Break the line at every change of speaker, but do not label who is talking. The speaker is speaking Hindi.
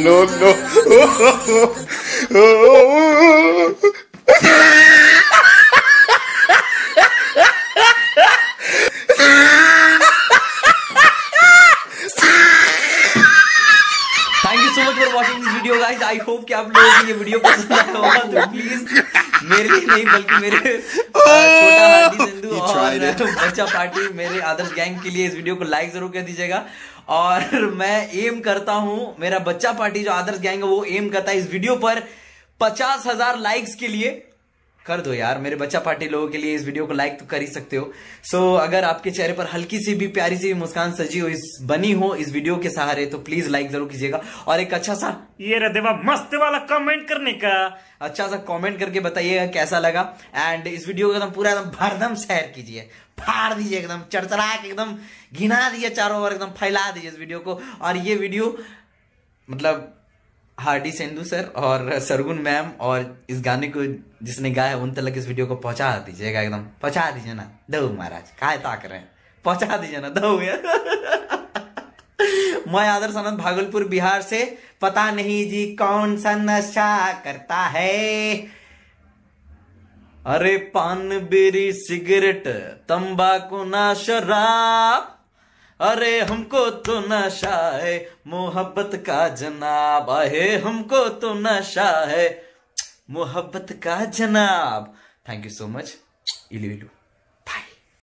no, no.
Thank you so much for watching this video guys. I hope कि आप लोगों को ये वीडियो पसंद आया होगा। तो प्लीज मेरे लिए नहीं बल्कि मेरे छोटा हार्डी संधू और बच्चा पार्टी मेरे आदर्श गैंग के लिए इस वीडियो को लाइक जरूर कर दीजिएगा। और मैं एम करता हूं, मेरा बच्चा पार्टी जो आदर्श गैंग है वो एम करता है इस वीडियो पर 50,000 लाइक्स के लिए। कर दो यार मेरे बच्चा पार्टी लोगों के लिए, इस वीडियो को लाइक तो कर ही सकते हो। सो अगर आपके चेहरे पर हल्की सी भी प्यारी सी भी मुस्कान सजी हो बनी हो इस वीडियो के सहारे तो प्लीज लाइक जरूर कीजिएगा। और एक अच्छा सा
ये देवा मस्त वाला कमेंट करने का,
अच्छा सा कमेंट करके बताइएगा कैसा लगा। एंड इस वीडियो को एकदम पूरा एकदम भरदम शेयर कीजिए, फाड़ दीजिए, एकदम चरचरा के एकदम घिना दीजिए, चारों ओर एकदम फैला दीजिए इस वीडियो को। और ये वीडियो मतलब हार्डी संधू सर और सरगुन मैम और इस गाने को जिसने गाया उन तक इस वीडियो को पहुंचा दीजिएगा, एकदम पहुंचा दीजिए ना। दो महाराज काहे ताक रहे हैं, पहुंचा दीजिए ना, दो यार। मैं आदर्श आनंद भागलपुर बिहार से। पता नहीं जी कौन सा नशा करता है, अरे पान बीड़ी सिगरेट तंबाकू ना शराब, अरे हमको तो नशा है मोहब्बत का जनाब, अहे हमको तो नशा है मोहब्बत का जनाब। Thank you so much. इलू इलू।